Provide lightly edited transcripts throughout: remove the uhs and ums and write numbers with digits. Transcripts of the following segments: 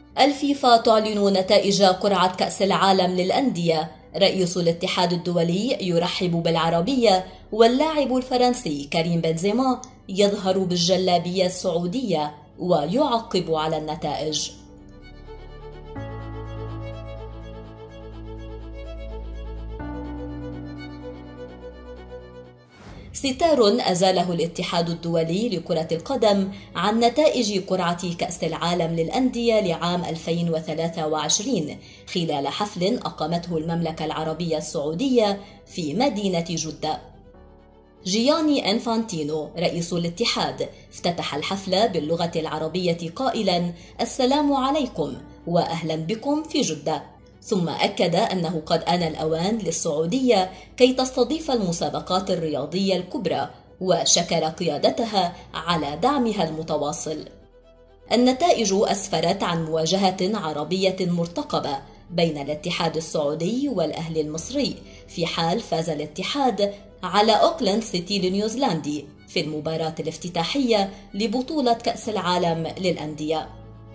الفيفا تعلن نتائج قرعة كأس العالم للأندية. رئيس الاتحاد الدولي يرحب بالعربية، واللاعب الفرنسي كريم بنزيما يظهر بالجلابية السعودية ويعقب على النتائج. ستار أزاله الاتحاد الدولي لكرة القدم عن نتائج قرعة كأس العالم للأندية لعام 2023 خلال حفل أقامته المملكة العربية السعودية في مدينة جدة. جياني إنفانتينو رئيس الاتحاد افتتح الحفل باللغة العربية قائلا: السلام عليكم وأهلا بكم في جدة، ثم أكد أنه قد آن الأوان للسعودية كي تستضيف المسابقات الرياضية الكبرى، وشكر قيادتها على دعمها المتواصل. النتائج أسفرت عن مواجهة عربية مرتقبة بين الاتحاد السعودي والأهلي المصري، في حال فاز الاتحاد على أوكلاند سيتي النيوزيلندي في المباراة الافتتاحية لبطولة كأس العالم للأندية.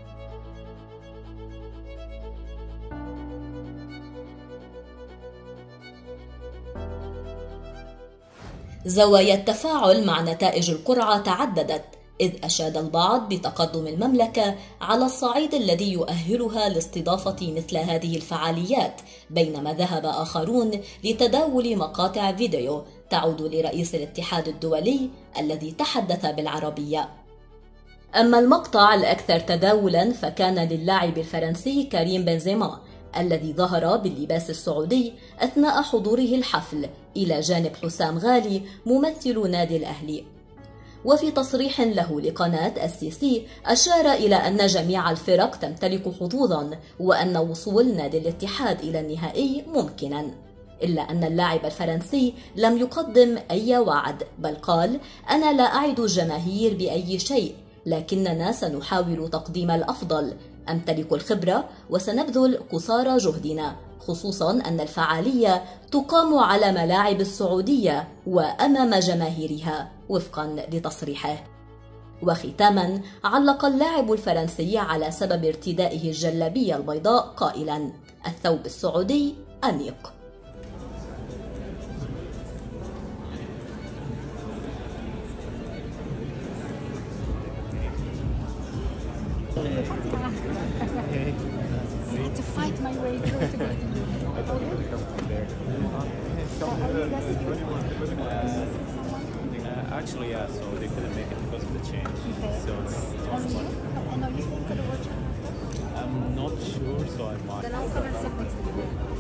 زوايا التفاعل مع نتائج القرعة تعددت، إذ أشاد البعض بتقدم المملكة على الصعيد الذي يؤهلها لاستضافة مثل هذه الفعاليات، بينما ذهب آخرون لتداول مقاطع فيديو تعود لرئيس الاتحاد الدولي الذي تحدث بالعربية. أما المقطع الأكثر تداولا فكان للاعب الفرنسي كريم بنزيما الذي ظهر باللباس السعودي أثناء حضوره الحفل إلى جانب حسام غالي ممثل نادي الأهلي. وفي تصريح له لقناة SCC أشار إلى أن جميع الفرق تمتلك حظوظا، وأن وصول نادي الاتحاد إلى النهائي ممكنا، إلا أن اللاعب الفرنسي لم يقدم أي وعد، بل قال: أنا لا أعد الجماهير بأي شيء، لكننا سنحاول تقديم الأفضل، أمتلك الخبرة وسنبذل قصارى جهدنا، خصوصا أن الفعالية تقام على ملاعب السعودية وأمام جماهيرها وفقا لتصريحه. وختاما علق اللاعب الفرنسي على سبب ارتدائه الجلابية البيضاء قائلا: الثوب السعودي أنيق. To fight my way through to get you. Actually, yeah, so they couldn't make it because of the change. Okay. So it's And are you staying for the workshop? I'm not sure, so I might. Then I'll come and sit next to you.